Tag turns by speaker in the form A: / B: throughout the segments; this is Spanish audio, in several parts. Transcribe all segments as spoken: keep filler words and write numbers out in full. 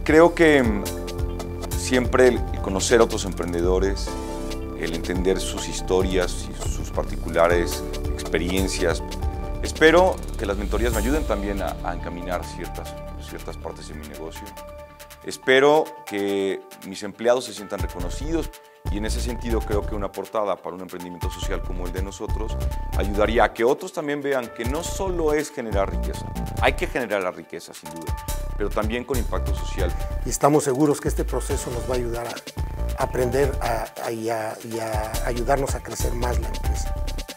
A: Creo que siempre el conocer a otros emprendedores, el entender sus historias y sus particulares experiencias. Espero que las mentorías me ayuden también a, a encaminar ciertas, ciertas partes de mi negocio. Espero que mis empleados se sientan reconocidos y en ese sentido creo que una portada para un emprendimiento social como el de nosotros ayudaría a que otros también vean que no solo es generar riqueza, hay que generar la riqueza sin duda, pero también con impacto social.
B: Y estamos seguros que este proceso nos va a ayudar a aprender a, a, y, a, y a ayudarnos a crecer más la empresa.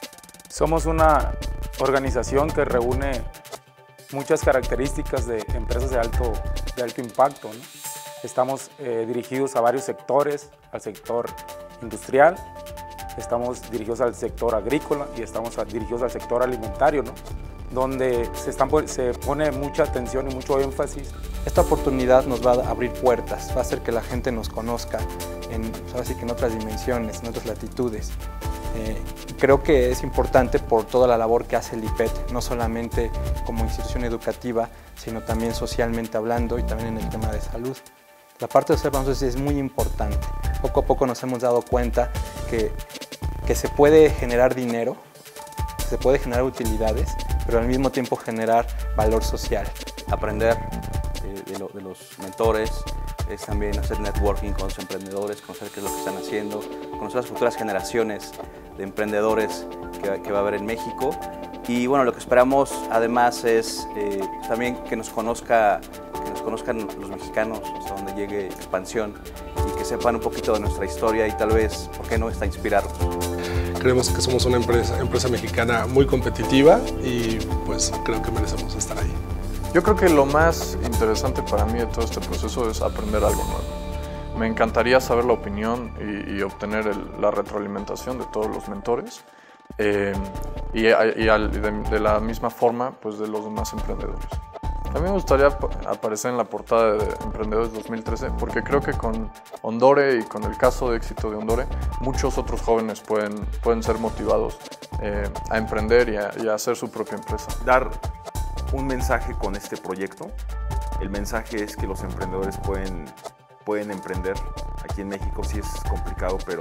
C: Somos una organización que reúne muchas características de empresas de alto, de alto impacto, ¿no? Estamos eh, dirigidos a varios sectores, al sector industrial, estamos dirigidos al sector agrícola y estamos dirigidos al sector alimentario, ¿no? Donde se, están, se pone mucha atención y mucho énfasis.
D: Esta oportunidad nos va a abrir puertas, va a hacer que la gente nos conozca en, así que en otras dimensiones, en otras latitudes. Eh, creo que es importante por toda la labor que hace el I P E T, no solamente como institución educativa, sino también socialmente hablando y también en el tema de salud. La parte de observación es muy importante. Poco a poco nos hemos dado cuenta que, que se puede generar dinero, se puede generar utilidades, pero al mismo tiempo generar valor social.
E: Aprender de, de, lo, de los mentores, es también hacer networking con los emprendedores, conocer qué es lo que están haciendo, conocer las futuras generaciones de emprendedores que, que va a haber en México. Y bueno, lo que esperamos además es eh, también que nos conozca, que nos conozcan los mexicanos hasta donde llegue Expansión y que sepan un poquito de nuestra historia y tal vez, ¿por qué no?, está inspirarnos.
F: Creemos que somos una empresa, empresa mexicana muy competitiva y pues creo que merecemos estar ahí.
G: Yo creo que lo más interesante para mí de todo este proceso es aprender algo nuevo. Me encantaría saber la opinión y, y obtener el, la retroalimentación de todos los mentores eh, y, y al, de, de la misma forma pues, de los demás emprendedores. A mí me gustaría aparecer en la portada de Emprendedores dos mil trece porque creo que con Ondore y con el caso de éxito de Ondore muchos otros jóvenes pueden, pueden ser motivados eh, a emprender y a, y a hacer su propia empresa.
H: Dar un mensaje con este proyecto. El mensaje es que los emprendedores pueden, pueden emprender. Aquí en México sí es complicado, pero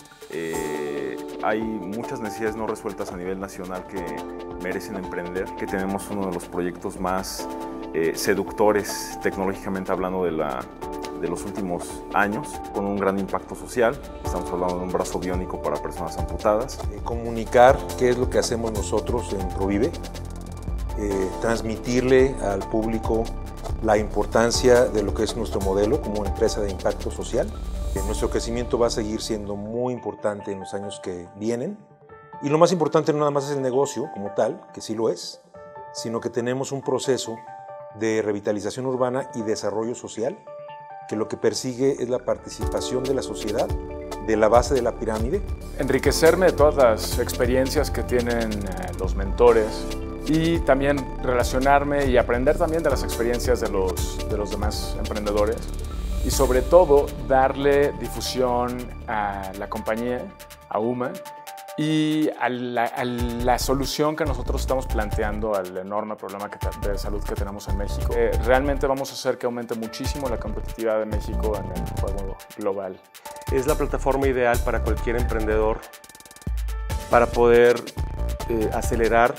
H: eh, hay muchas necesidades no resueltas a nivel nacional que merecen emprender, que tenemos uno de los proyectos más eh, seductores tecnológicamente hablando de, la, de los últimos años, con un gran impacto social. Estamos hablando de un brazo biónico para personas amputadas.
I: Eh, comunicar qué es lo que hacemos nosotros en Provive. Eh, transmitirle al público la importancia de lo que es nuestro modelo como empresa de impacto social. Eh, nuestro crecimiento va a seguir siendo muy importante en los años que vienen y lo más importante no nada más es el negocio como tal, que sí lo es, sino que tenemos un proceso de revitalización urbana y desarrollo social que lo que persigue es la participación de la sociedad de la base de la pirámide.
C: Enriquecerme de todas las experiencias que tienen eh, los mentores y también relacionarme y aprender también de las experiencias de los, de los demás emprendedores y sobre todo darle difusión a la compañía, a UMA y a la, a la solución que nosotros estamos planteando al enorme problema que, de salud que tenemos en México. Eh, realmente vamos a hacer que aumente muchísimo la competitividad de México en el juego global.
J: Es la plataforma ideal para cualquier emprendedor para poder eh, acelerar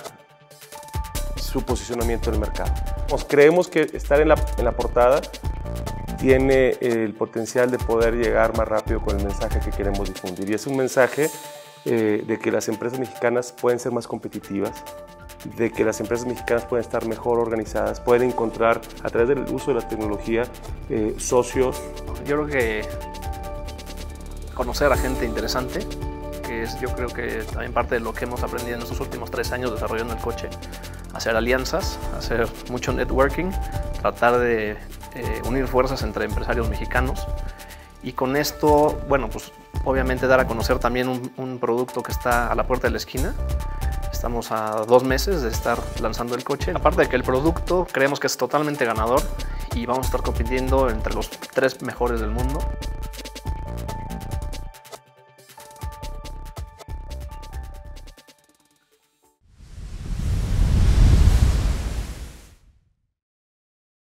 J: su posicionamiento en el mercado. Nos creemos que estar en la, en la portada tiene el potencial de poder llegar más rápido con el mensaje que queremos difundir. Y es un mensaje eh, de que las empresas mexicanas pueden ser más competitivas, de que las empresas mexicanas pueden estar mejor organizadas, pueden encontrar a través del uso de la tecnología eh, socios.
K: Yo creo que conocer a gente interesante, que es yo creo que también parte de lo que hemos aprendido en estos últimos tres años desarrollando el coche. Hacer alianzas, hacer mucho networking, tratar de eh, unir fuerzas entre empresarios mexicanos y con esto, bueno, pues obviamente dar a conocer también un, un producto que está a la puerta de la esquina. Estamos a dos meses de estar lanzando el coche. Aparte de que el producto creemos que es totalmente ganador y vamos a estar compitiendo entre los tres mejores del mundo.